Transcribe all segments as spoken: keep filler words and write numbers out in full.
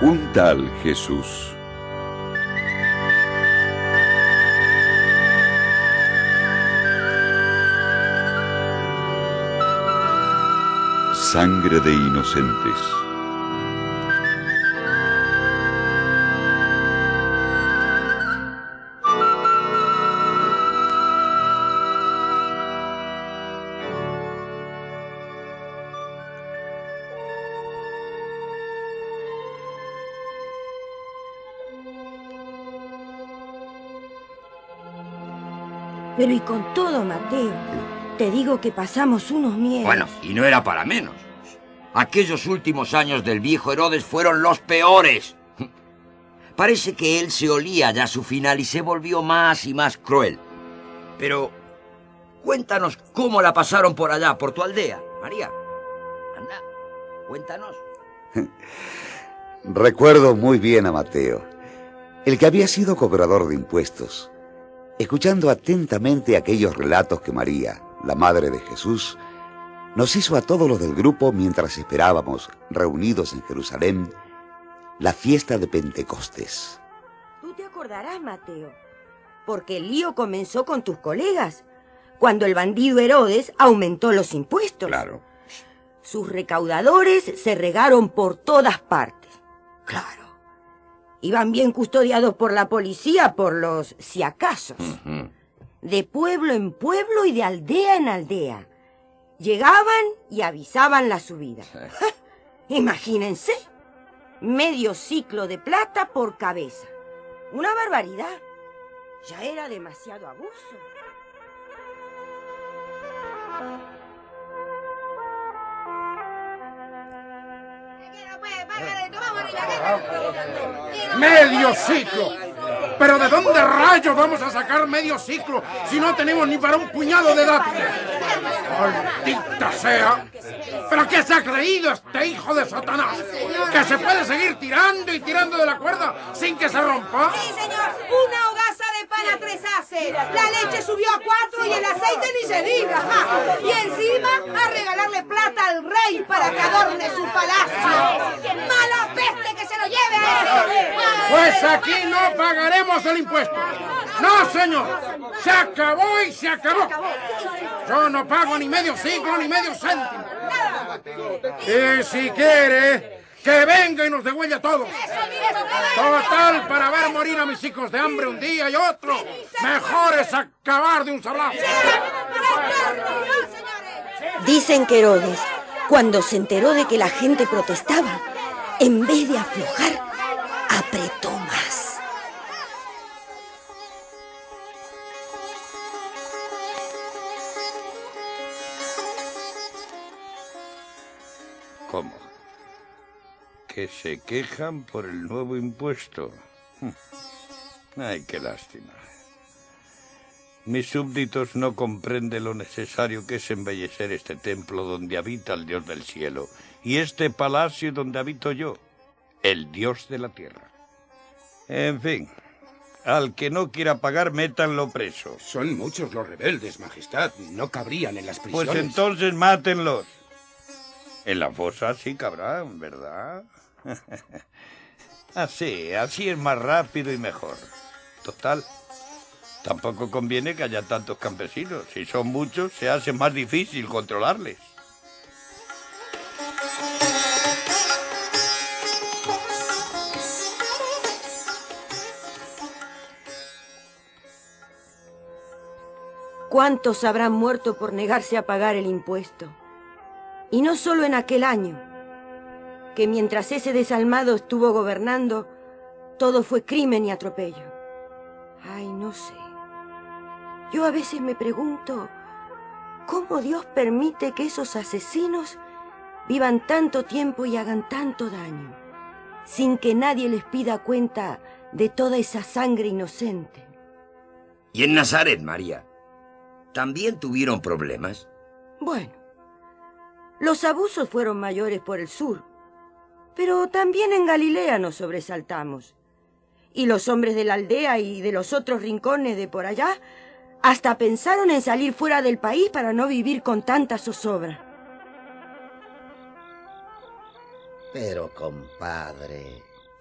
Un tal Jesús. Sangre de inocentes. Pero y con todo, Mateo, te digo que pasamos unos miedos. Bueno, y no era para menos. Aquellos últimos años del viejo Herodes fueron los peores. Parece que él se olía ya su final y se volvió más y más cruel. Pero cuéntanos cómo la pasaron por allá, por tu aldea, María. Anda, cuéntanos. Recuerdo muy bien a Mateo, el que había sido cobrador de impuestos. Escuchando atentamente aquellos relatos que María, la madre de Jesús, nos hizo a todos los del grupo mientras esperábamos, reunidos en Jerusalén, la fiesta de Pentecostés. Tú te acordarás, Mateo, porque el lío comenzó con tus colegas, cuando el bandido Herodes aumentó los impuestos. Claro. Sus recaudadores se regaron por todas partes. Claro. Iban bien custodiados por la policía, por los si acaso. Uh-huh. De pueblo en pueblo y de aldea en aldea. Llegaban y avisaban la subida. Imagínense. Medio ciclo de plata por cabeza. Una barbaridad. Ya era demasiado abuso. ¡Medio ciclo! ¿Pero de dónde rayos vamos a sacar medio ciclo si no tenemos ni para un puñado de dátiles? ¡Maldita sea! ¿Pero qué se ha creído este hijo de Satanás? ¿Que se puede seguir tirando y tirando de la cuerda sin que se rompa? Sí, señor. Una hogaza de pan a tres hace. La leche subió a cuatro y el aceite ni se diga. ¡Ja! Y encima a regalarle plata al rey para que adorne su palacio. ¡Mala peste que se lo lleve a ese! Pues aquí no pagaremos el impuesto. ¡No, señor! ¡Se acabó y se acabó! Yo no pago ni medio ciclo ni medio céntimo. Y si quiere, que venga y nos degüelle a todos. Total, para ver morir a mis hijos de hambre un día y otro, mejor es acabar de un sablazo. Dicen que Herodes, cuando se enteró de que la gente protestaba, en vez de aflojar, apretó más. ¿Cómo? ¿Que se quejan por el nuevo impuesto? Ay, qué lástima. Mis súbditos no comprenden lo necesario que es embellecer este templo donde habita el Dios del cielo y este palacio donde habito yo, el Dios de la tierra. En fin, al que no quiera pagar, métanlo preso. Son muchos los rebeldes, Majestad. No cabrían en las prisiones. Pues entonces mátenlos. En la fosa sí cabrán, ¿verdad? Así, así es más rápido y mejor. Total, tampoco conviene que haya tantos campesinos. Si son muchos, se hace más difícil controlarles. ¿Cuántos habrán muerto por negarse a pagar el impuesto? Y no solo en aquel año, que mientras ese desalmado estuvo gobernando, todo fue crimen y atropello. Ay, no sé. Yo a veces me pregunto, ¿cómo Dios permite que esos asesinos vivan tanto tiempo y hagan tanto daño, sin que nadie les pida cuenta de toda esa sangre inocente? ¿Y en Nazaret, María, también tuvieron problemas? Bueno, los abusos fueron mayores por el sur, pero también en Galilea nos sobresaltamos. Y los hombres de la aldea y de los otros rincones de por allá hasta pensaron en salir fuera del país para no vivir con tanta zozobra. Pero, compadre,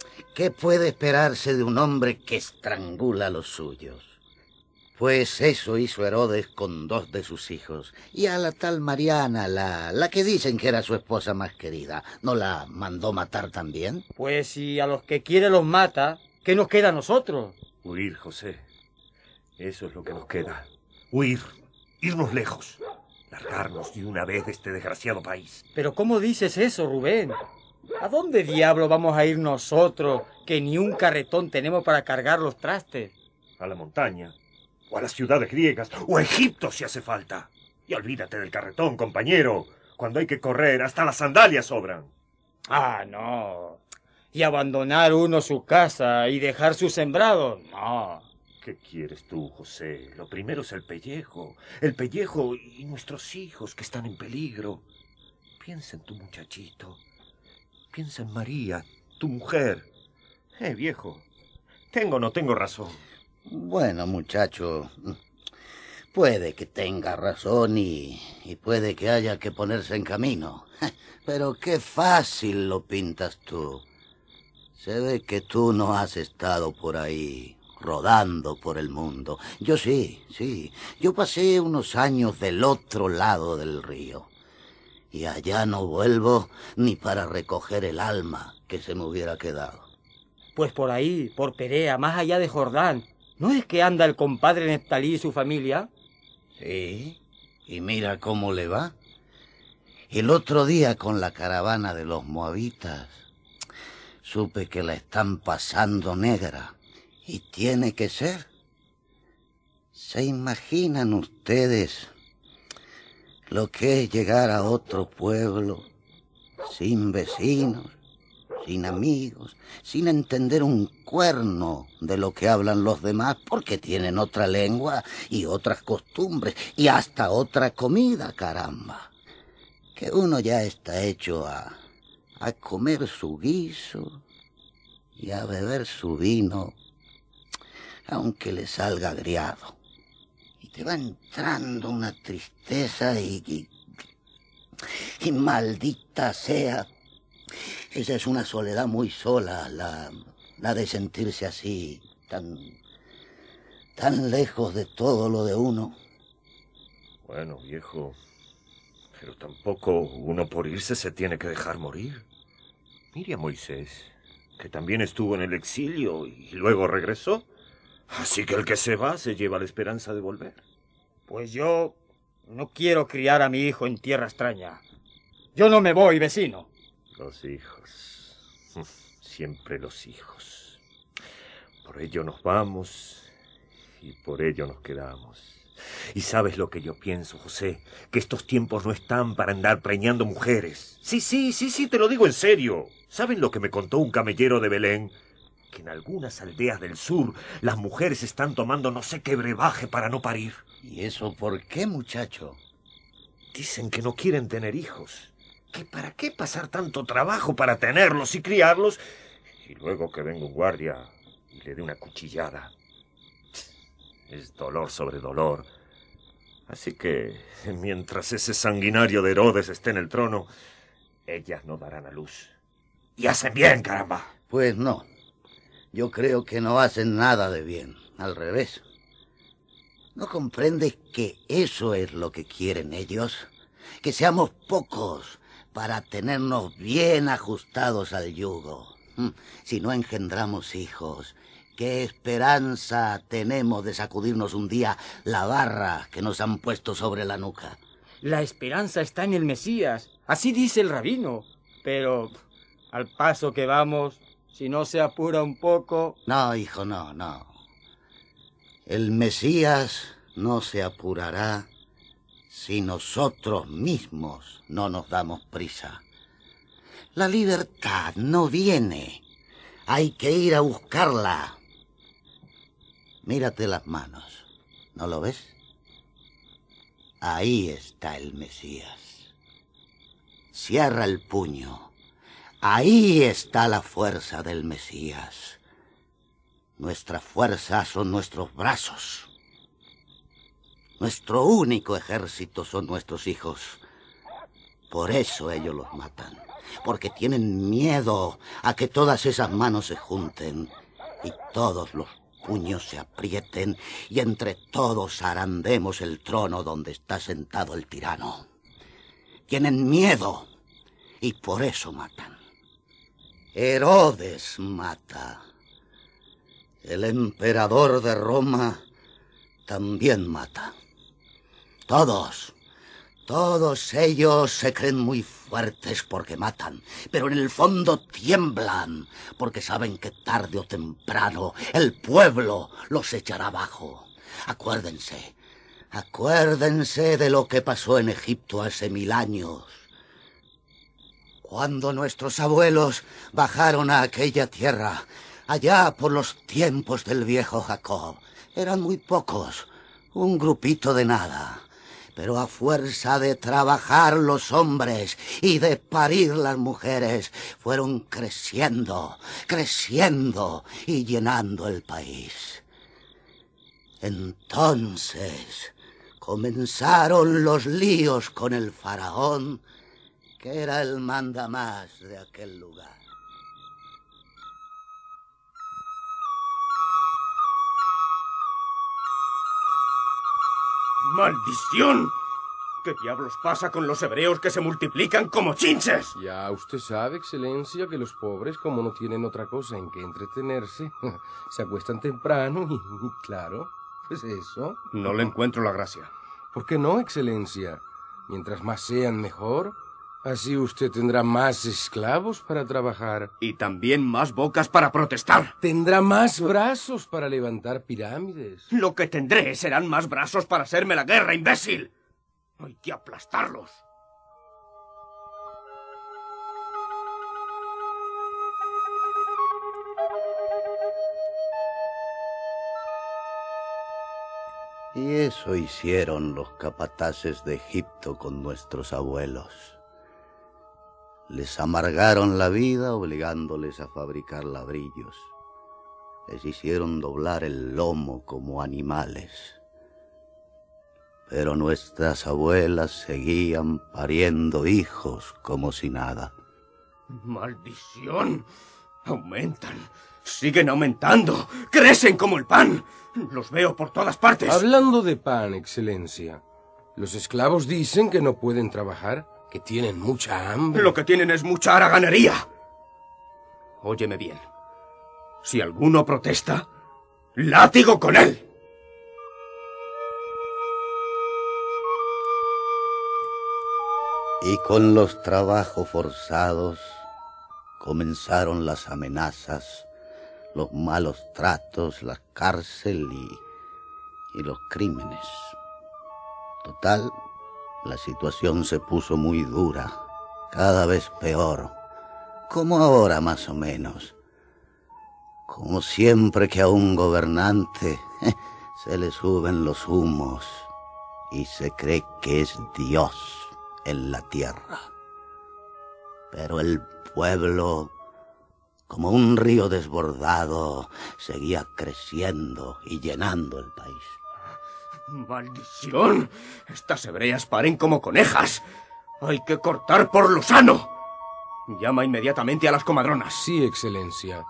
¿Qué puede esperarse de un hombre que estrangula a los suyos? Pues eso hizo Herodes con dos de sus hijos. Y a la tal Mariana, la, la que dicen que era su esposa más querida, ¿no la mandó matar también? Pues si a los que quiere los mata, ¿qué nos queda a nosotros? Huir, José. Eso es lo que nos queda. Huir. Irnos lejos. Largarnos de una vez de este desgraciado país. Pero ¿cómo dices eso, Rubén? ¿A dónde diablo vamos a ir nosotros, que ni un carretón tenemos para cargar los trastes? A la montaña. O a las ciudades griegas, o a Egipto si hace falta. Y olvídate del carretón, compañero. Cuando hay que correr, hasta las sandalias sobran. Ah, no. Y abandonar uno su casa y dejar su sembrado, no. ¿Qué quieres tú, José? Lo primero es el pellejo. El pellejo y nuestros hijos que están en peligro. Piensa en tu muchachito. Piensa en María, tu mujer. Eh, viejo, ¿tengo o no tengo razón? Bueno, muchacho, puede que tenga razón y, y puede que haya que ponerse en camino. Pero qué fácil lo pintas tú. Se ve que tú no has estado por ahí rodando por el mundo. Yo sí, sí. Yo pasé unos años del otro lado del río. Y allá no vuelvo ni para recoger el alma que se me hubiera quedado. Pues por ahí, por Perea, más allá de Jordán. ¿No es que anda el compadre Neftalí y su familia? Sí, y mira cómo le va. El otro día con la caravana de los moabitas, supe que la están pasando negra. Y tiene que ser. ¿Se imaginan ustedes lo que es llegar a otro pueblo sin vecinos, sin amigos, sin entender un cuerno de lo que hablan los demás, porque tienen otra lengua y otras costumbres y hasta otra comida, caramba? Que uno ya está hecho a, a comer su guiso y a beber su vino, aunque le salga agriado. Y te va entrando una tristeza y, y, y maldita sea. Esa es una soledad muy sola, la, la de sentirse así, tan, tan lejos de todo lo de uno. Bueno, viejo, pero tampoco uno por irse se tiene que dejar morir. Mire a Moisés, que también estuvo en el exilio y luego regresó. Así que el que se va se lleva la esperanza de volver. Pues yo no quiero criar a mi hijo en tierra extraña. Yo no me voy, vecino. Los hijos. Siempre los hijos. Por ello nos vamos y por ello nos quedamos. Y sabes lo que yo pienso, José, que estos tiempos no están para andar preñando mujeres. Sí, sí, sí, sí, te lo digo en serio. ¿Saben lo que me contó un camellero de Belén? Que en algunas aldeas del sur las mujeres están tomando no sé qué brebaje para no parir. ¿Y eso por qué, muchacho? Dicen que no quieren tener hijos. ¿Que para qué pasar tanto trabajo para tenerlos y criarlos? Y luego que venga un guardia y le dé una cuchillada. Es dolor sobre dolor. Así que, mientras ese sanguinario de Herodes esté en el trono, ellas no darán a luz. Y hacen bien, caramba. Pues no. Yo creo que no hacen nada de bien, al revés. ¿No comprendes que eso es lo que quieren ellos? Que seamos pocos para tenernos bien ajustados al yugo. Si no engendramos hijos, ¿qué esperanza tenemos de sacudirnos un día la barra que nos han puesto sobre la nuca? La esperanza está en el Mesías, así dice el rabino. Pero al paso que vamos, si no se apura un poco... No, hijo, no, no. El Mesías no se apurará si nosotros mismos no nos damos prisa. La libertad no viene. Hay que ir a buscarla. Mírate las manos. ¿No lo ves? Ahí está el Mesías. Cierra el puño. Ahí está la fuerza del Mesías. Nuestra fuerza son nuestros brazos. Nuestro único ejército son nuestros hijos. Por eso ellos los matan. porque tienen miedo a que todas esas manos se junten y todos los puños se aprieten y entre todos arandemos el trono donde está sentado el tirano. Tienen miedo y por eso matan. Herodes mata. El emperador de Roma también mata. Todos, todos ellos se creen muy fuertes porque matan, pero en el fondo tiemblan porque saben que tarde o temprano el pueblo los echará abajo. Acuérdense, acuérdense de lo que pasó en Egipto hace mil años. Cuando nuestros abuelos bajaron a aquella tierra, allá por los tiempos del viejo Jacob, eran muy pocos, un grupito de nada. Pero a fuerza de trabajar los hombres y de parir las mujeres, fueron creciendo, creciendo y llenando el país. Entonces comenzaron los líos con el faraón, que era el mandamás de aquel lugar. ¡Maldición! ¿Qué diablos pasa con los hebreos que se multiplican como chinches? Ya usted sabe, Excelencia, que los pobres, como no tienen otra cosa en que entretenerse, se acuestan temprano y, claro, pues eso. No le encuentro la gracia. ¿Por qué no, Excelencia? Mientras más sean, mejor. Así usted tendrá más esclavos para trabajar. Y también más bocas para protestar. Tendrá más brazos para levantar pirámides. Lo que tendré serán más brazos para hacerme la guerra, imbécil. Hay que aplastarlos. Y eso hicieron los capataces de Egipto con nuestros abuelos. Les amargaron la vida obligándoles a fabricar ladrillos. Les hicieron doblar el lomo como animales. Pero nuestras abuelas seguían pariendo hijos como si nada. ¡Maldición! Aumentan, siguen aumentando, crecen como el pan. Los veo por todas partes. Hablando de pan, Excelencia, los esclavos dicen que no pueden trabajar, que tienen mucha hambre. Lo que tienen es mucha haraganería. Óyeme bien. Si alguno protesta, látigo con él. Y con los trabajos forzados comenzaron las amenazas, los malos tratos, la cárcel y, y los crímenes. Total, la situación se puso muy dura, cada vez peor, como ahora más o menos. Como siempre que a un gobernante eh, se le suben los humos y se cree que es Dios en la tierra. Pero el pueblo, como un río desbordado, seguía creciendo y llenando el país. ¡Maldición! Estas hebreas paren como conejas. Hay que cortar por lo sano. Llama inmediatamente a las comadronas. Sí, Excelencia.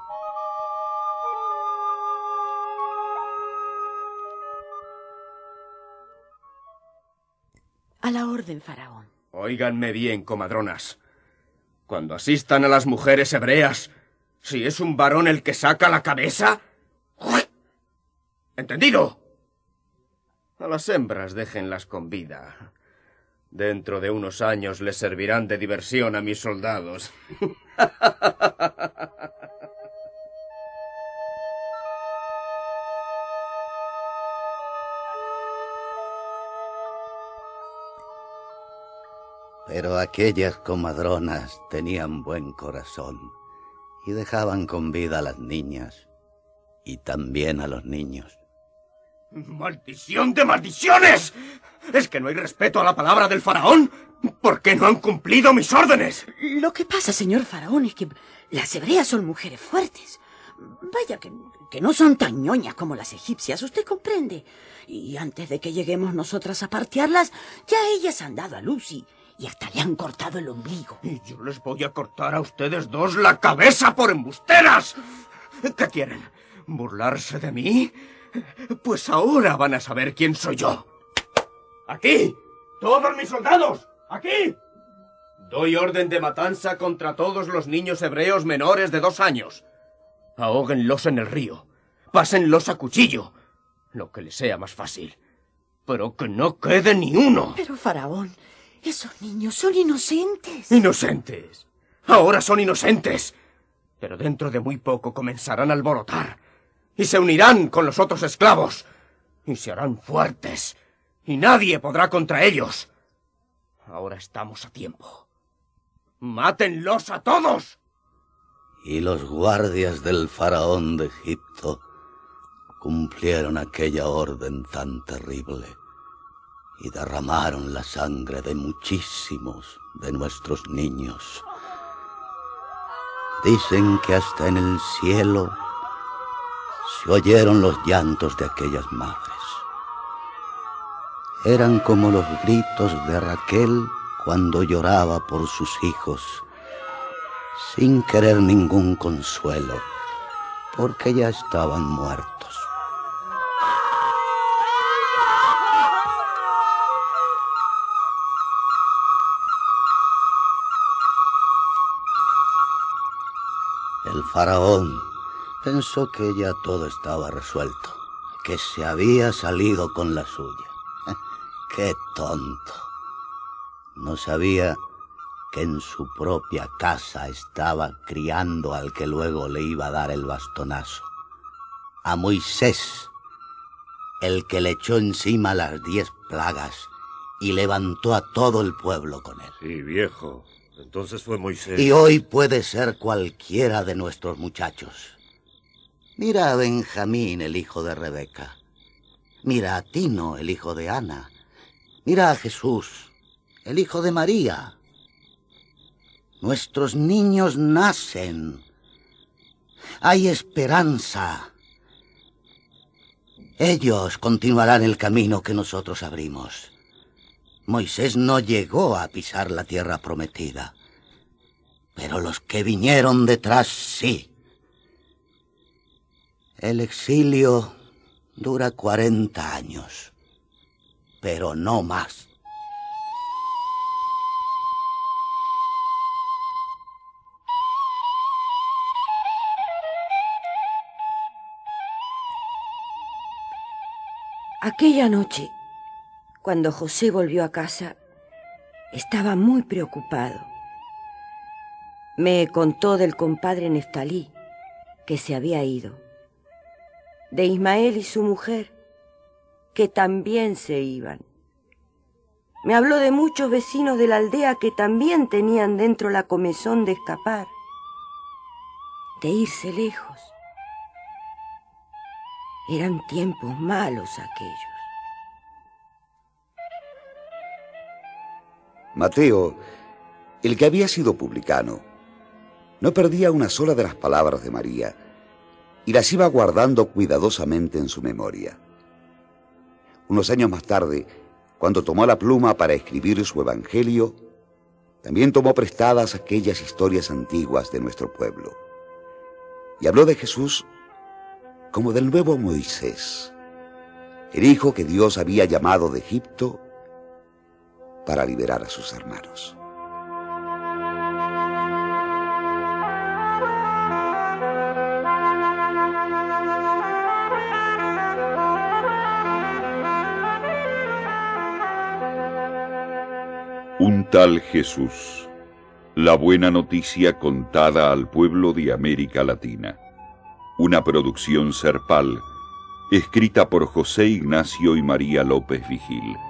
A la orden, faraón. Óiganme bien, comadronas. Cuando asistan a las mujeres hebreas, si es un varón el que saca la cabeza... ¿Entendido? A las hembras déjenlas con vida. Dentro de unos años les servirán de diversión a mis soldados. Pero aquellas comadronas tenían buen corazón y dejaban con vida a las niñas y también a los niños. ¡Maldición de maldiciones! ¿Es que no hay respeto a la palabra del faraón? ¿Por qué no han cumplido mis órdenes? Lo que pasa, señor faraón, es que las hebreas son mujeres fuertes. Vaya, que, que no son tan ñoñas como las egipcias, usted comprende. Y antes de que lleguemos nosotras a partearlas, ya ellas han dado a luz y, y hasta le han cortado el ombligo. Y yo les voy a cortar a ustedes dos la cabeza por embusteras. ¿Qué quieren? ¿Burlarse de mí? Pues ahora van a saber quién soy yo. ¡Aquí! ¡Todos mis soldados! ¡Aquí! Doy orden de matanza contra todos los niños hebreos menores de dos años. Ahóguenlos en el río. Pásenlos a cuchillo. Lo que les sea más fácil. Pero que no quede ni uno. Pero, faraón, esos niños son inocentes. ¡Inocentes! Ahora son inocentes. Pero dentro de muy poco comenzarán a alborotar. Y se unirán con los otros esclavos. Y se harán fuertes. Y nadie podrá contra ellos. Ahora estamos a tiempo. ¡Mátenlos a todos! Y los guardias del faraón de Egipto cumplieron aquella orden tan terrible y derramaron la sangre de muchísimos de nuestros niños. Dicen que hasta en el cielo se oyeron los llantos de aquellas madres. Eran como los gritos de Raquel cuando lloraba por sus hijos, sin querer ningún consuelo, porque ya estaban muertos. El faraón pensó que ya todo estaba resuelto, que se había salido con la suya. ¡Qué tonto! No sabía que en su propia casa estaba criando al que luego le iba a dar el bastonazo. A Moisés, el que le echó encima las diez plagas y levantó a todo el pueblo con él. Sí, viejo. Entonces fue Moisés. Y hoy puede ser cualquiera de nuestros muchachos. Mira a Benjamín, el hijo de Rebeca. Mira a Tino, el hijo de Ana. Mira a Jesús, el hijo de María. Nuestros niños nacen. Hay esperanza. Ellos continuarán el camino que nosotros abrimos. Moisés no llegó a pisar la tierra prometida, pero los que vinieron detrás sí. El exilio dura cuarenta años, pero no más. Aquella noche, cuando José volvió a casa, estaba muy preocupado. Me contó del compadre Neftalí, que se había ido, de Ismael y su mujer, que también se iban. Me habló de muchos vecinos de la aldea que también tenían dentro la comezón de escapar, de irse lejos. Eran tiempos malos aquellos. Mateo, el que había sido publicano, no perdía una sola de las palabras de María y las iba guardando cuidadosamente en su memoria. Unos años más tarde, cuando tomó la pluma para escribir su evangelio, también tomó prestadas aquellas historias antiguas de nuestro pueblo y habló de Jesús como del nuevo Moisés, el hijo que Dios había llamado de Egipto para liberar a sus hermanos. Un tal Jesús, la buena noticia contada al pueblo de América Latina. Una producción Serpal, escrita por José Ignacio y María López Vigil.